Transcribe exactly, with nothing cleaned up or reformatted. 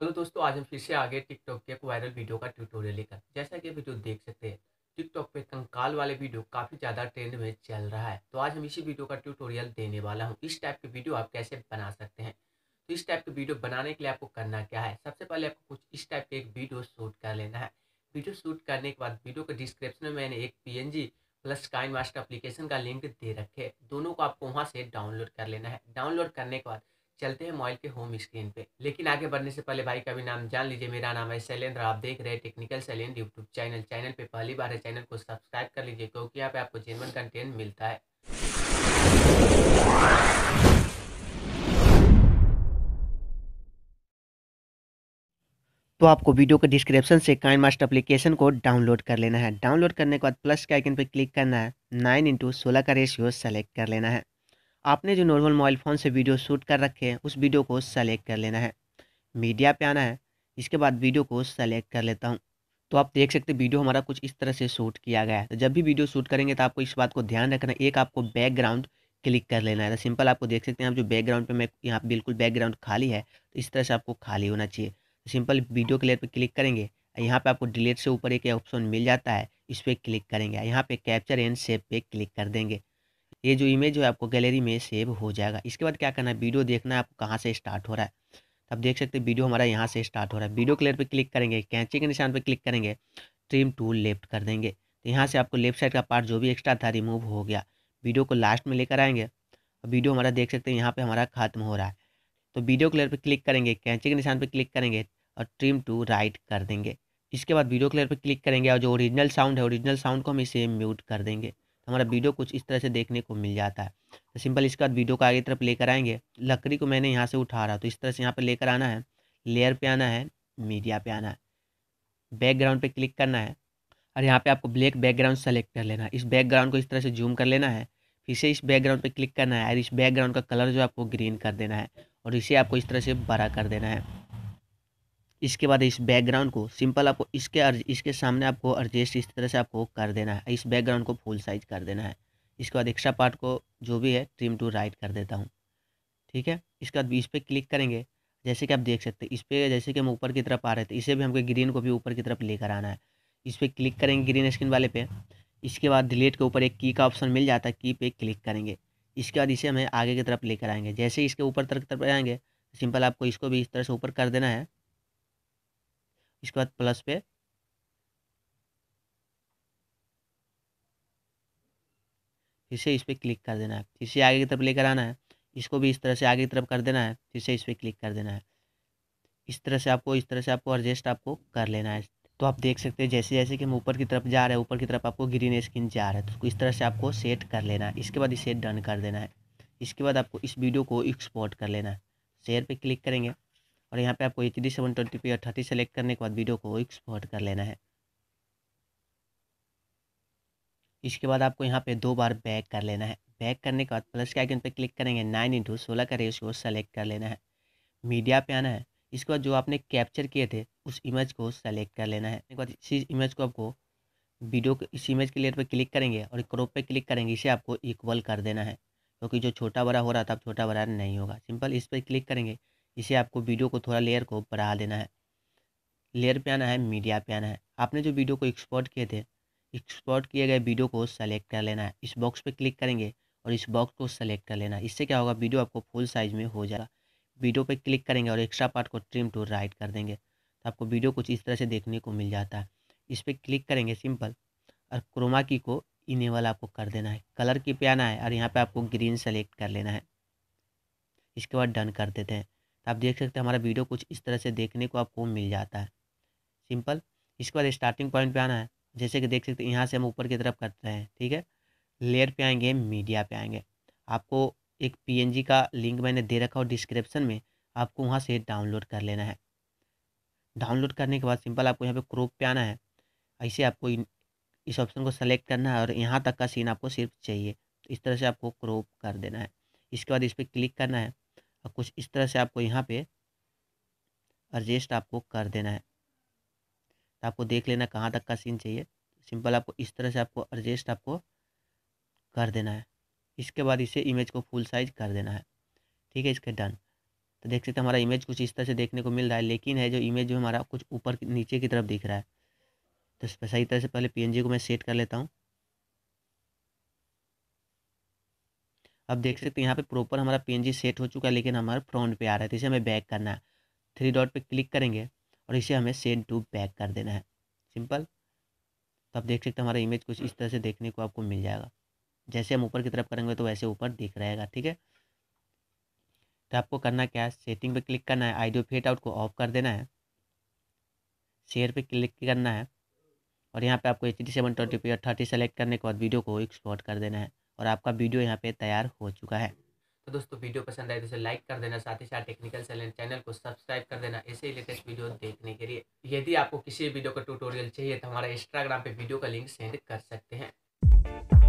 Hello दोस्तों, आज हम फिर से आ गए टिकटॉक के एक वायरल वीडियो का ट्यूटोरियल लेकर। जैसा कि वीडियो देख सकते हैं, टिकटॉक पे कंकाल वाले वीडियो काफ़ी ज़्यादा ट्रेंड में चल रहा है। तो आज हम इसी वीडियो का ट्यूटोरियल देने वाला हूँ। इस टाइप के वीडियो आप कैसे बना सकते हैं। तो इस टाइप के वीडियो बनाने के लिए आपको करना क्या है, सबसे पहले आपको कुछ इस टाइप के एक वीडियो शूट कर लेना है। वीडियो शूट करने के बाद वीडियो के डिस्क्रिप्शन में मैंने एक P plus KineMaster application का लिंक दे रखे हैं। दोनों को आपको वहाँ से डाउनलोड कर लेना है। डाउनलोड करने के बाद चलते हैं मोबाइल के होम स्क्रीन पे। लेकिन आगे बढ़ने से पहले भाई का भी नाम जान लीजिए। मेरा नाम है शैलेंद्र, आप देख रहे हैं technical Shailendra YouTube channel. Channel पे पहली बार है, चैनल को सब्सक्राइब कर लीजिए क्योंकि यहाँ पे आपको जेन्युइन कंटेंट मिलता है। तो आपको वीडियो के डिस्क्रिप्शन से काइन मास्टर एप्लीकेशन को डाउनलोड कर लेना है। डाउनलोड करने के बाद प्लस के आइकन पर क्लिक करना है। नाइन इंटू सोलह का रेशियो सेलेक्ट कर लेना है। आपने जो नॉर्मल मोबाइल फ़ोन से वीडियो शूट कर रखे हैं उस वीडियो को सेलेक्ट कर लेना है। मीडिया पे आना है। इसके बाद वीडियो को सेलेक्ट कर लेता हूँ। तो आप देख सकते हैं वीडियो हमारा कुछ इस तरह से शूट किया गया है। तो जब भी वीडियो शूट करेंगे तो आपको इस बात को ध्यान रखना है, एक आपको बैकग्राउंड क्लिक कर लेना है। तो सिंपल आपको देख सकते हैं आप जो बैकग्राउंड पे मैं यहाँ बिल्कुल बैकग्राउंड खाली है, तो इस तरह से आपको खाली होना चाहिए। तो सिंपल वीडियो के लेयर पे क्लिक करेंगे। यहाँ पे आपको डिलीट से ऊपर एक ऑप्शन मिल जाता है, इस पर क्लिक करेंगे। यहाँ पे कैप्चर एंड सेव पे क्लिक कर देंगे। ये जो इमेज है आपको गैलरी में सेव हो जाएगा। इसके बाद क्या करना है, वीडियो देखना है आपको कहाँ से स्टार्ट हो रहा है। अब देख सकते हैं वीडियो हमारा यहाँ से स्टार्ट हो रहा है। वीडियो क्लियर पे क्लिक करेंगे, कैंची के निशान पे क्लिक करेंगे, ट्रिम टूल लेफ्ट कर देंगे। तो यहाँ से आपको लेफ्ट साइड का पार्ट जो भी एक्स्ट्रा था रिमूव हो गया। वीडियो को लास्ट में लेकर आएंगे। वीडियो हमारा देख सकते हैं यहाँ पे हमारा खत्म हो रहा है। तो वीडियो क्लियर पे क्लिक करेंगे, कैंची के निशान पे क्लिक करेंगे और ट्रिम टू राइट कर देंगे। इसके बाद वीडियो क्लियर पे क्लिक करेंगे और जो ओरिजिनल साउंड है ओरिजिनल साउंड को हम इसे म्यूट कर देंगे। तो हमारा वीडियो कुछ इस तरह से देखने को मिल जाता है। तो सिंपल इसके बाद वीडियो को आगे तरफ लेकर आएंगे। लकड़ी को मैंने यहाँ से उठा रहा, तो इस तरह से यहाँ पर लेकर आना है। लेयर पे आना है, मीडिया पे आना है, बैकग्राउंड पे क्लिक करना है और यहाँ पे आपको ब्लैक बैकग्राउंड सेलेक्ट कर लेना है। इस बैकग्राउंड को इस तरह से जूम कर लेना है। फिर से इस बैकग्राउंड पे क्लिक करना है और इस बैकग्राउंड का कलर जो आपको ग्रीन कर देना है और इसे आपको इस तरह से बड़ा कर देना है। इसके बाद इस बैकग्राउंड को सिंपल आपको इसके अर्ज इसके सामने आपको एडजस्ट इस तरह से आपको कर देना है। इस बैकग्राउंड को फुल साइज कर देना है। इसके बाद एक्स्ट्रा पार्ट को जो भी है ट्रिम टू राइट कर देता हूँ। ठीक है, इसके बाद इस पर क्लिक करेंगे। जैसे कि आप देख सकते हैं इस पर जैसे कि हम ऊपर की तरफ आ रहे थे, इसे भी हमको ग्रीन को भी ऊपर की तरफ लेकर आना है। इस पर क्लिक करेंगे ग्रीन स्क्रीन वाले पे। इसके बाद डिलीट के ऊपर एक की का ऑप्शन मिल जाता है, की पे क्लिक करेंगे। इसके बाद इसे हमें आगे की तरफ लेकर आएंगे। जैसे ही इसके ऊपर तरफ तरफ आएंगे, सिंपल आपको इसको भी इस तरह से ऊपर कर देना है। इसके बाद प्लस पे फिर से इस पर क्लिक कर देना है। फिर से आगे की तरफ लेकर आना है। इसको भी इस तरह से आगे की तरफ कर देना है। फिर से इस पर क्लिक कर देना है। इस तरह से आपको इस तरह से आपको एडजस्ट आपको कर लेना है। तो आप देख सकते हैं जैसे जैसे कि हम ऊपर की तरफ जा रहे हैं ऊपर की तरफ आपको ग्रीन स्क्रीन जा रहा है, तो इस तरह से आपको सेट कर लेना है। इसके बाद इसे डन कर देना है। इसके बाद आपको इस वीडियो को एक्सपोर्ट कर लेना है। शेयर पे क्लिक करेंगे और यहाँ पे आपको H D seven twenty P और थर्टी सेलेक्ट करने के बाद वीडियो को एक्सपोर्ट कर लेना है। इसके बाद आपको यहाँ पे दो बार बैक कर लेना है। बैक करने के बाद प्लस के आइकन पे क्लिक करेंगे, नाइन इंटू सोलह का रेशियो सेलेक्ट कर लेना है। मीडिया पे आना है। इसके बाद जो आपने कैप्चर किए थे उस इमेज को सेलेक्ट कर लेना है। इसके बाद इसी इमेज को आपको वीडियो के इस इमेज के लेयर पे क्लिक करेंगे और क्रॉप पे क्लिक करेंगे। इसे आपको इक्वल कर देना है क्योंकि जो छोटा बड़ा हो रहा था अब छोटा बड़ा नहीं होगा। सिंपल इस पर क्लिक करेंगे। इसे आपको वीडियो को थोड़ा लेयर को बढ़ा देना है। लेयर पे आना है, मीडिया पे आना है। आपने जो वीडियो को एक्सपोर्ट किए थे एक्सपोर्ट किए गए वीडियो को सेलेक्ट कर लेना है। इस बॉक्स पे क्लिक करेंगे और इस बॉक्स को सेलेक्ट कर लेना है। इससे क्या होगा, वीडियो आपको फुल साइज़ में हो जाएगा। वीडियो पे क्लिक करेंगे और एक्स्ट्रा पार्ट को ट्रिम टू राइट कर देंगे तो आपको वीडियो कुछ इस तरह से देखने को मिल जाता है। इस पर क्लिक करेंगे सिंपल और क्रोमा की को इनेबल आपको कर देना है। कलर की पे आना है और यहाँ पे आपको ग्रीन सेलेक्ट कर लेना है। इसके बाद डन कर देते हैं। तो आप देख सकते हैं हमारा वीडियो कुछ इस तरह से देखने को आपको मिल जाता है। सिंपल इसके बाद स्टार्टिंग पॉइंट पे आना है। जैसे कि देख सकते हैं यहाँ से हम ऊपर की तरफ करते हैं। ठीक है, लेयर पे आएंगे, मीडिया पे आएंगे। आपको एक पीएनजी का लिंक मैंने दे रखा हो डिस्क्रिप्शन में, आपको वहाँ से डाउनलोड कर लेना है। डाउनलोड करने के बाद सिंपल आपको यहाँ पे क्रॉप पे आना है। ऐसे आपको इन- इस ऑप्शन को सेलेक्ट करना है और यहाँ तक का सीन आपको सिर्फ चाहिए, तो इस तरह से आपको क्रॉप कर देना है। इसके बाद इस पर क्लिक करना है और कुछ इस तरह से आपको यहाँ पे एडजस्ट आपको कर देना है। तो आपको देख लेना कहाँ तक का सीन चाहिए। सिंपल आपको इस तरह से आपको एडजस्ट आपको कर देना है। इसके बाद इसे इमेज को फुल साइज कर देना है। ठीक है, इसके डन। तो देख सकते हैं हमारा इमेज कुछ इस तरह से देखने को मिल रहा है, लेकिन है जो इमेज जो हमारा कुछ ऊपर नीचे की तरफ दिख रहा है। तो इस पर सही तरह से पहले पीएनजी को मैं सेट कर लेता हूँ। अब देख सकते हैं यहाँ पे प्रॉपर हमारा पीएनजी सेट हो चुका है, लेकिन हमारा फ्रंट पे आ रहा है, तो इसे हमें बैक करना है। थ्री डॉट पे क्लिक करेंगे और इसे हमें सेंड टू बैक कर देना है, सिंपल। तो आप देख सकते हैं हमारा इमेज कुछ इस तरह से देखने को आपको मिल जाएगा। जैसे हम ऊपर की तरफ करेंगे तो वैसे ऊपर दिख रहेगा, ठीक है। तो आपको करना क्या है, सेटिंग पे क्लिक करना है, आइडियो फेड आउट को ऑफ कर देना है, शेयर पे क्लिक करना है और यहाँ पे आपको H D seven twenty P और थर्टी सेलेक्ट करने के बाद वीडियो को एक्सपोर्ट कर देना है और आपका वीडियो यहाँ पे तैयार हो चुका है। तो दोस्तों वीडियो पसंद आए तो इसे लाइक कर देना, साथ ही साथ टेक्निकल चैनल चैनल को सब्सक्राइब कर देना ऐसे ही लेटेस्ट वीडियो देखने के लिए। यदि आपको किसी वीडियो का ट्यूटोरियल चाहिए तो हमारा इंस्टाग्राम पे वीडियो का लिंक सेंड कर सकते हैं।